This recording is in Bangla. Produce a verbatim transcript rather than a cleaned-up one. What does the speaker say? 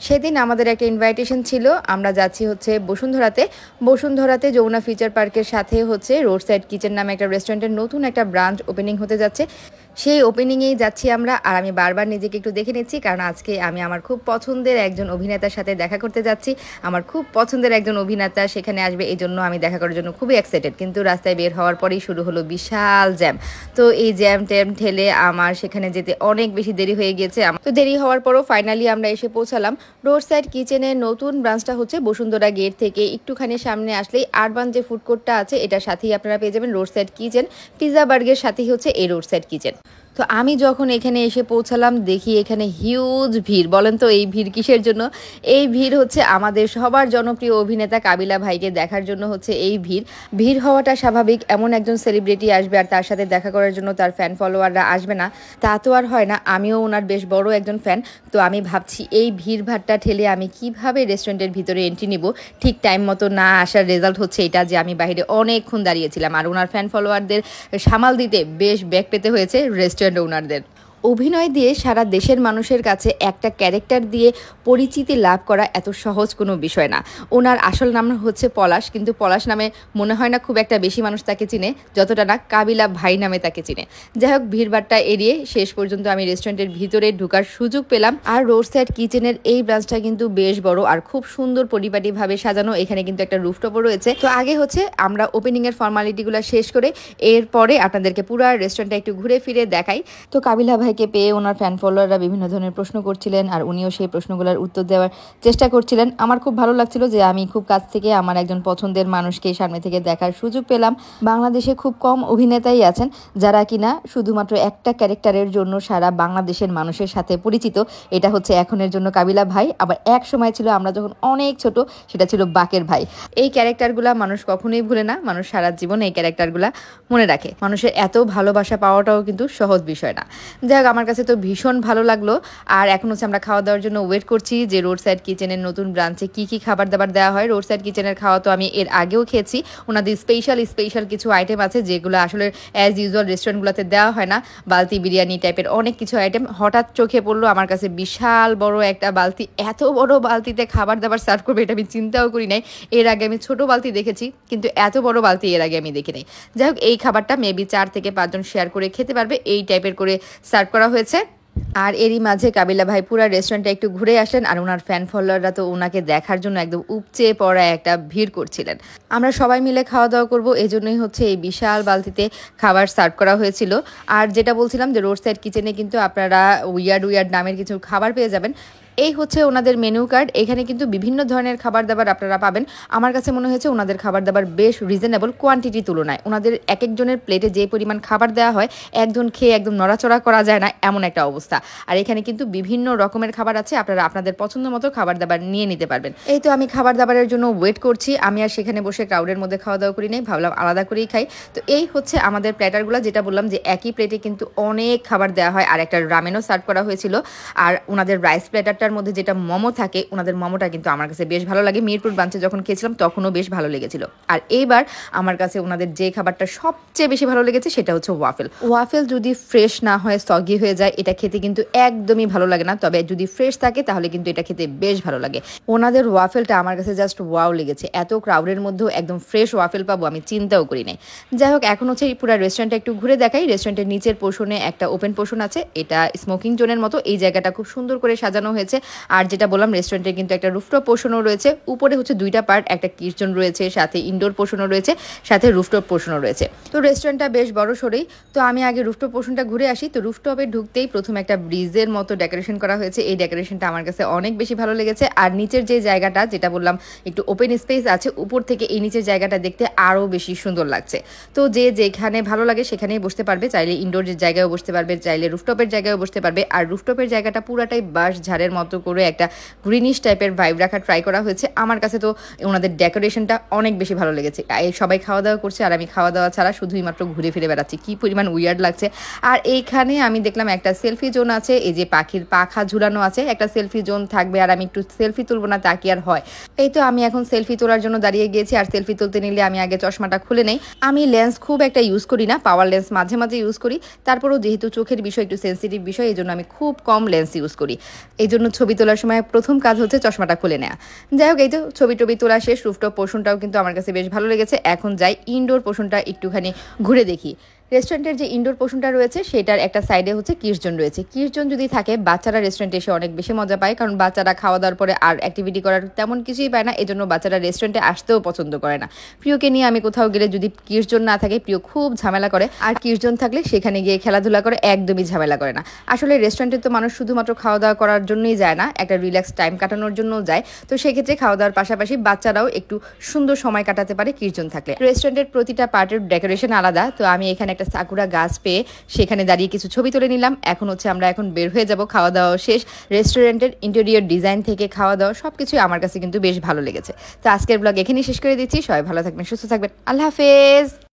সেদিন আমাদের একটা ইনভাইটেশন ছিল, আমরা যাচ্ছি হচ্ছে বসুন্ধরাতে। বসুন্ধরাতে যমুনা ফিচার পার্কের সাথে হচ্ছে রোড সাইড কিচেন নামে একটা রেস্টুরেন্টের নতুন একটা ব্রাঞ্চ ওপেনিং হতে যাচ্ছে। সেই ওপেনিংয়েই যাচ্ছি আমরা। আর আমি বারবার নিজেকে একটু দেখে নিচ্ছি, কারণ আজকে আমি আমার খুব পছন্দের একজন অভিনেতার সাথে দেখা করতে যাচ্ছি। আমার খুব পছন্দের একজন অভিনেতা সেখানে আসবে, এই জন্য আমি দেখা করার জন্য খুবই এক্সাইটেড। কিন্তু রাস্তায় বের হওয়ার পরেই শুরু হলো বিশাল জ্যাম। তো এই জ্যাম ট্যাম ঠেলে আমার সেখানে যেতে অনেক বেশি দেরি হয়ে গিয়েছে। তো দেরি হওয়ার পরও ফাইনালি আমরা এসে পৌঁছালাম। রোড সাইড কিচেনের নতুন ব্রাঞ্চটা হচ্ছে বসুন্ধরা গেট থেকে একটুখানি সামনে আসলেই আরবান যে ফুড কোর্টটা আছে এটার সাথেই আপনারা পেয়ে যাবেন রোড সাইড কিচেন। পিৎজা বার্গের সাথেই হচ্ছে এই রোড সাইড কিচেন। তো আমি যখন এখানে এসে পৌঁছালাম দেখি এখানে হিউজ ভিড়। বলেন তো এই ভিড় কিসের জন্য? এই ভিড় হচ্ছে আমাদের সবার জনপ্রিয় অভিনেতা কাবিলা ভাইকে দেখার জন্য হচ্ছে এই ভিড়। ভিড় হওয়াটা স্বাভাবিক, এমন একজন সেলিব্রিটি আসবে আর তার সাথে দেখা করার জন্য তার ফ্যান ফলোয়াররা আসবে না, তা তো আর হয় না। আমিও ওনার বেশ বড় একজন ফ্যান। তো আমি ভাবছি এই ভিড় ভাট্টা ঠেলে আমি কিভাবে রেস্টুরেন্টের ভিতরে এন্ট্রি নিব। ঠিক টাইম মতো না আসার রেজাল্ট হচ্ছে এটা যে আমি বাইরে অনেকক্ষণ দাঁড়িয়েছিলাম, আর ওনার ফ্যান ফলোয়ারদের সামাল দিতে বেশ ব্যাক পেতে হয়েছে রেস্টুরেন্ট ওনারদের। অভিনয় দিয়ে সারা দেশের মানুষের কাছে একটা ক্যারেক্টার দিয়ে পরিচিতি লাভ করা এত সহজ কোনো বিষয় না। ওনার আসল নাম হচ্ছে পলাশ, কিন্তু পলাশ নামে মনে হয় না খুব একটা বেশি মানুষ তাকে চিনে, যতটা না কাবিলা ভাই নামে তাকে চিনে। যাই হোক, ভিড়ভাট্টা এড়িয়ে শেষ পর্যন্ত আমি রেস্টুরেন্টের ভিতরে ঢোকার সুযোগ পেলাম। আর রোড সাইড কিচেনের এই ব্রাঞ্চটা কিন্তু বেশ বড় আর খুব সুন্দর পরিপাটিভাবে সাজানো। এখানে কিন্তু একটা রুফটপও রয়েছে। তো আগে হচ্ছে আমরা ওপেনিং এর ফর্মালিটিগুলো শেষ করে এরপরে আপনাদেরকে পুরো রেস্টুরেন্টটা একটু ঘুরে ফিরে দেখাই। তো কাবিলা ভাই ভাইকে পেয়ে ওনার ফ্যান ফলোয়াররা বিভিন্ন ধরনের প্রশ্ন করছিলেন আর উনিও সেই প্রশ্নগুলোর উত্তর দেওয়ার চেষ্টা করছিলেন। আমার খুব ভালো লাগছিল যে আমি খুব কাছ থেকে আমার একজন পছন্দের মানুষকে সামনে থেকে দেখার সুযোগ পেলাম। বাংলাদেশে খুব কম অভিনেতাই আছেন যারা কিনা শুধুমাত্র একটা ক্যারেক্টারের জন্য সারা বাংলাদেশের মানুষের সাথে পরিচিত। এটা হচ্ছে এখনের জন্য কাবিলা ভাই। আবার এক সময় ছিল আমরা যখন অনেক ছোট, সেটা ছিল বাকের ভাই। এই ক্যারেক্টারগুলা মানুষ কখনোই ভুলে না, মানুষ সারা জীবন এই ক্যারেক্টারগুলা মনে রাখে। মানুষের এত ভালোবাসা পাওয়াটাও কিন্তু সহজ বিষয় না। যাই হোক, আমার কাছে তো ভীষণ ভালো লাগলো। আর এখন হচ্ছে আমরা খাওয়া দাওয়ার জন্য ওয়েট করছি যে রোড সাইড কিচেনের নতুন ব্রাঞ্চে কি কি খাবার দাবার দেওয়া হয়। রোড সাইড কিচেনের খাওয়া তো আমি এর আগেও খেয়েছি। ওনাদের স্পেশাল স্পেশাল কিছু আইটেম আছে যেগুলো আসলে অ্যাজ ইউজুয়াল রেস্টুরেন্টগুলোতে দেওয়া হয় না। বালতি বিরিয়ানি টাইপের অনেক কিছু আইটেম। হঠাৎ চোখে পড়লো আমার কাছে বিশাল বড় একটা বালতি। এত বড় বালতিতে খাবার দাবার সার্ভ করবে এটা আমি চিন্তাও করি নাই। এর আগে আমি ছোট বালতি দেখেছি, কিন্তু এত বড় বালতি এর আগে আমি দেখি নাই। যাই হোক, এই খাবারটা মেবি চার থেকে পাঁচজন শেয়ার করে খেতে পারবে, এই টাইপের করে সার্ভ করা হয়েছে। আর এরই মাঝে কাবিলা ভাই পুরা রেস্টুরেন্টটা একটু ঘুরে আসলেন আর ওনার ফ্যান ফলোয়াররা তো ওনাকে দেখার জন্য একদম উপচে পড়া একটা ভিড় করছিলেন। আমরা সবাই মিলে খাওয়া দাওয়া করবো, এই জন্যই হচ্ছে এই বিশাল বালতিতে খাবার সার্ভ করা হয়েছিল। আর যেটা বলছিলাম যে রোড সাইড কিচেনে কিন্তু আপনারা উইয়ার্ড উইয়ার্ড নামের কিছু খাবার পেয়ে যাবেন। এই হচ্ছে ওনাদের মেনু কার্ড। এখানে কিন্তু বিভিন্ন ধরনের খাবার দাবার আপনারা পাবেন। আমার কাছে মনে হয়েছে ওনাদের খাবার দাবার বেশ রিজনেবল কোয়ান্টিটি তুলনায়। ওনাদের এক একজনের প্লেটে যে পরিমাণ খাবার দেওয়া হয় একজন খেয়ে একদম নড়াচড়া করা যায় না, এমন একটা অবস্থা। আর এখানে কিন্তু বিভিন্ন রকমের খাবার আছে, আপনারা আপনাদের পছন্দ মতো খাবার দাবার নিয়ে নিতে পারবেন। এই তো আমি খাবার দাবারের জন্য ওয়েট করছি। আমি আর সেখানে বসে ক্রাউডের মধ্যে খাওয়া দাওয়া করি নাই, ভাবলাম আলাদা করেই খাই। তো এই হচ্ছে আমাদের প্ল্যাটারগুলো, যেটা বললাম যে একই প্লেটে কিন্তু অনেক খাবার দেওয়া হয়। আর একটা রামেনও সার্ভ করা হয়েছিল। আর ওনাদের রাইস প্ল্যাটারটার মধ্যে যেটা মোমো থাকে, ওনাদের মোমোটা কিন্তু আমার কাছে বেশ ভালো লাগে। মিরপুর ব্রাঞ্চে যখন খেয়েছিলাম তখনও বেশ ভালো লেগেছিল। আর এইবার আমার কাছে ওনাদের যে খাবারটা সবচেয়ে বেশি ভালো লেগেছে সেটা হচ্ছে ওয়াফেল। ওয়াফেল যদি ফ্রেশ না হয়, সগি হয়ে যায়, এটা খেতে কিন্তু একদমই ভালো লাগে না। তবে যদি ফ্রেশ থাকে তাহলে কিন্তু এটা খেতে বেশ ভালো লাগে। ওনাদের ওয়াফেলটা আমার কাছে জাস্ট ওয়াও লেগেছে। এত ক্রাউডের মধ্যেও একদম ফ্রেশ ওয়াফেল পাবো আমি চিন্তাও করি নাই। যাই হোক, এখন হচ্ছে পুরো রেস্টুরেন্টটা একটু ঘুরে দেখাই। রেস্টুরেন্টের নিচের পোর্শনে একটা ওপেন পোর্শন আছে, এটা স্মোকিং জোনের মতো। এই জায়গাটা খুব সুন্দর করে সাজানো হয়েছে। আর যেটা বললাম রেস্টুরেন্টে কিন্তু একটা রুফটপ পোর্শনও রয়েছে। উপরে হচ্ছে দুইটা পার্ট, একটা কিচেন রয়েছে, সাথে ইনডোর পোর্শনও রয়েছে, সাথে রুফটপ পোর্শনও রয়েছে। তো রেস্টুরেন্টটা বেশ বড় সরেই। তো আমি আগে রুফটপ পোর্শনটা ঘুরে আসি। তো রুফটপে ঢুকতেই প্রথমে একটা ব্রিজের মতো ডেকোরেশন করা হয়েছে। এই ডেকোরেশনটা আমার কাছে অনেক বেশি ভালো লেগেছে। আর নিচের যে জায়গাটা, যেটা বললাম একটু ওপেন স্পেস আছে, উপর থেকে এই নিচের জায়গাটা দেখতে আরও বেশি সুন্দর লাগছে। তো যে যেখানে ভালো লাগে সেখানেই বসতে পারবে, চাইলে ইনডোর জায়গায়ও বসতে পারবে, চাইলে রুফটপের জায়গায়ও বসতে পারবে। আর রুফটপের জায়গাটা পুরাটাই বাঁশ ঝাড়ের মতো করে একটা গ্রিনিশ টাইপের ভাইব রাখা ট্রাই করা হয়েছে। আমার কাছে তো ওনাদের ডেকোরেশনটা অনেক বেশি ভালো লেগেছে। সবাই খাওয়া দাওয়া করছে আর আমি খাওয়া দাওয়া ছাড়া শুধুই মাত্র ঘুরে ফিরে বেড়াচ্ছি, কি পরিমাণ উইয়ার্ড লাগছে। আর এইখানে আমি দেখলাম একটা সেলফি জোন আছে, এই যে পাখির পাখা ঝুলানো আছে, একটা সেলফি জোন থাকবে। আর আমি একটু সেলফি তুলবো না তা কি আর হয়। এই তো আমি এখন সেলফি তোলার জন্য দাঁড়িয়ে গিয়েছি। আর সেলফি তুলতে নিলে আমি আগে চশমাটা খুলে নেই। আমি লেন্স খুব একটা ইউজ করি না, পাওয়ার লেন্স মাঝে মাঝে ইউজ করি। তারপরেও যেহেতু চোখের বিষয় একটু সেন্সিটিভ বিষয়, এই জন্য আমি খুব কম লেন্স ইউজ করি। এই জন্য ছবি তোলার সময় প্রথম কাজ হচ্ছে চশমাটা খুলে নেওয়া। যাই হোক, এই তো ছবি টবি তোলা শেষ। রুফটপ পোর্শনটাও কিন্তু আমার কাছে বেশ ভালো লেগেছে। এখন যাই ইনডোর পোর্শনটা একটুখানি ঘুরে দেখি। রেস্টুরেন্টের যে ইনডোর পোর্শনটা রয়েছে সেটার একটা সাইডে হচ্ছে কিডস জোন রয়েছে। কিডস জোন যদি থাকে বাচ্চারা রেস্টুরেন্টে এসে অনেক বেশি মজা পায়, কারণ বাচ্চারা খাওয়া দাওয়ার পরে আর অ্যাক্টিভিটি করার তেমন কিছুই পায় না, এজন্য বাচ্চারা রেস্টুরেন্টে আসতেও পছন্দ করে না। প্রিয়কে নিয়ে আমি কোথাও গেলে যদি কিডস জোন না থাকে, প্রিয় খুব ঝামেলা করে, আর কিডস জোন থাকলে সেখানে গিয়ে খেলাধুলা করে, একদমই ঝামেলা করে না। আসলে রেস্টুরেন্টে তো মানুষ শুধুমাত্র খাওয়া দাওয়া করার জন্যই যায় না, একটা রিল্যাক্স টাইম কাটানোর জন্যও যায়। তো সেক্ষেত্রে খাওয়া দাওয়ার পাশাপাশি বাচ্চারাও একটু সুন্দর সময় কাটাতে পারে কিডস জোন থাকলে। রেস্টুরেন্টের প্রতিটা পার্টের ডেকোরেশন আলাদা। তো আমি এখানে একটা সাকুরা গাছ পেয়ে সেখানে দাঁড়িয়ে কিছু ছবি তুলে নিলাম। এখন হচ্ছে আমরা এখন বের হয়ে যাব, খাওয়া দাওয়া শেষ। রেস্টুরেন্টের ইন্টেরিয়র ডিজাইন থেকে খাওয়া দাওয়া সবকিছুই আমার কাছে কিন্তু বেশ ভালো লেগেছে। তো আজকের ব্লগ এখানেই শেষ করে দিচ্ছি। সবাই ভালো থাকবেন, সুস্থ থাকবেন, আল্লাহ হাফেজ।